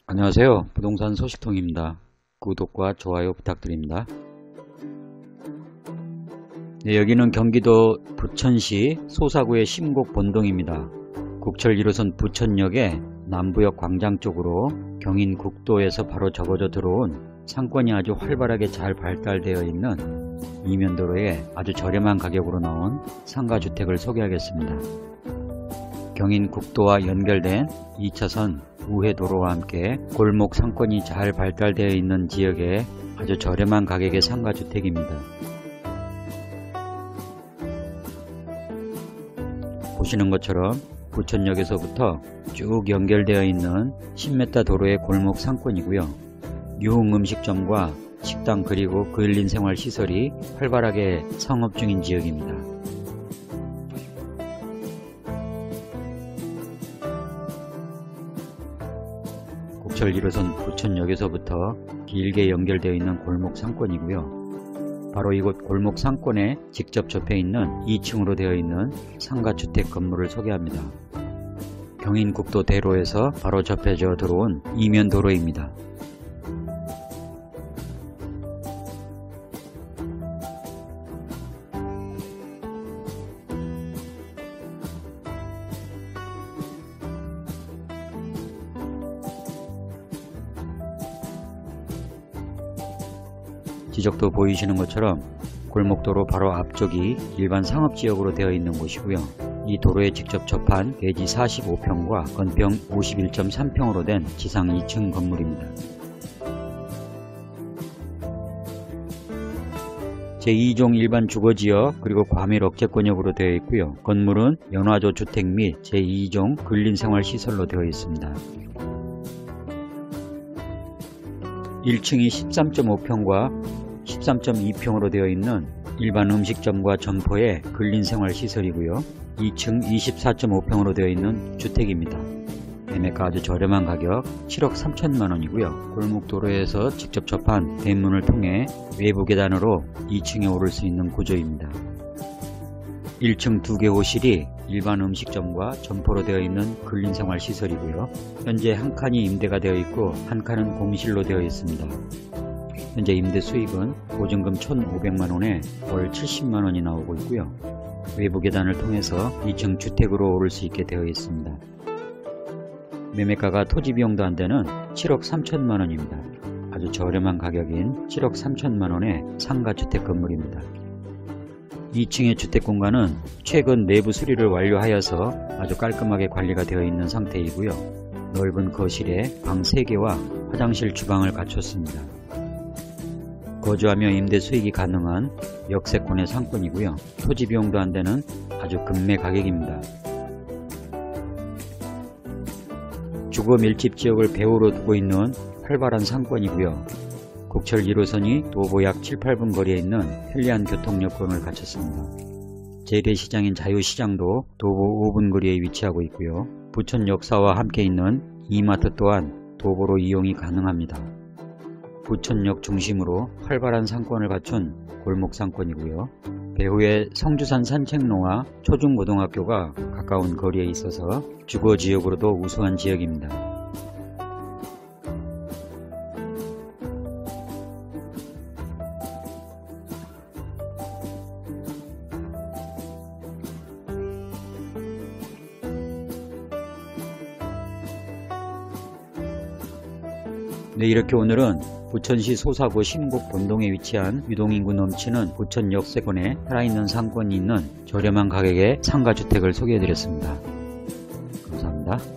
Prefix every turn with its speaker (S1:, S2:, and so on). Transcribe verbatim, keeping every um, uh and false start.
S1: 안녕하세요. 부동산 소식통입니다. 구독과 좋아요 부탁드립니다. 네, 여기는 경기도 부천시 소사구의 심곡 본동입니다. 국철 일 호선 부천역에 남부역 광장 쪽으로 경인국도에서 바로 접어져 들어온 상권이 아주 활발하게 잘 발달되어 있는 이면도로에 아주 저렴한 가격으로 나온 상가주택을 소개하겠습니다. 경인국도와 연결된 이 차선 우회도로와 함께 골목 상권이 잘 발달되어 있는 지역에 아주 저렴한 가격의 상가주택입니다. 보시는 것처럼 부천역에서부터 쭉 연결되어 있는 십 미터 도로의 골목 상권이고요. 유흥음식점과 식당 그리고 근린 생활시설이 활발하게 상업 중인 지역입니다. 국철 일 호선 부천역에서부터 길게 연결되어 있는 골목 상권이고요. 바로 이곳 골목 상권에 직접 접해 있는 이 층으로 되어 있는 상가주택 건물을 소개합니다. 경인국도 대로에서 바로 접해져 들어온 이면도로입니다. 지적도 보이시는 것처럼 골목도로 바로 앞쪽이 일반 상업지역으로 되어 있는 곳이고요. 이 도로에 직접 접한 대지 사십오 평과 건평 오십일 점 삼 평으로 된 지상 이 층 건물입니다. 제이 종 일반 주거지역 그리고 과밀 억제권역으로 되어 있고요. 건물은 연화조 주택 및 제이 종 근린생활시설로 되어 있습니다. 일 층이 십삼 점 오 평과 십삼 점 이 평으로 되어 있는 일반 음식점과 점포의 근린생활시설이고요. 이 층 이십사 점 오 평으로 되어 있는 주택입니다. 매매가 아주 저렴한 가격 칠억 삼천만 원이고요. 골목도로에서 직접 접한 대문을 통해 외부 계단으로 이 층에 오를 수 있는 구조입니다. 일 층 두 개 호실이 일반 음식점과 점포로 되어 있는 근린생활시설이고요. 현재 한 칸이 임대가 되어 있고 한 칸은 공실로 되어 있습니다. 현재 임대 수익은 보증금 천오백만 원에 월 칠십만 원이 나오고 있고요. 외부 계단을 통해서 이 층 주택으로 오를 수 있게 되어 있습니다. 매매가가 토지비용도 안 되는 칠억 삼천만 원입니다. 아주 저렴한 가격인 칠억 삼천만 원의 상가주택 건물입니다. 이 층의 주택공간은 최근 내부 수리를 완료하여서 아주 깔끔하게 관리가 되어 있는 상태이고요. 넓은 거실에 방 세 개와 화장실 주방을 갖췄습니다. 거주하며 임대 수익이 가능한 역세권의 상권이고요. 토지비용도 안 되는 아주 금매 가격입니다. 주거 밀집 지역을 배후로 두고 있는 활발한 상권이고요. 국철 일 호선이 도보 약 칠, 팔 분 거리에 있는 편리한 교통 여건을 갖췄습니다. 재래시장인 자유시장도 도보 오 분 거리에 위치하고 있고요. 부천 역사와 함께 있는 이마트 또한 도보로 이용이 가능합니다. 부천역 중심으로 활발한 상권을 갖춘 골목 상권이고요. 배후에 성주산 산책로와 초중고등학교가 가까운 거리에 있어서 주거지역으로도 우수한 지역입니다. 네, 이렇게 오늘은 부천시 소사구 심곡 본동에 위치한 유동인구 넘치는 부천 역세권에 살아있는 상권이 있는 저렴한 가격의 상가주택을 소개해드렸습니다. 감사합니다.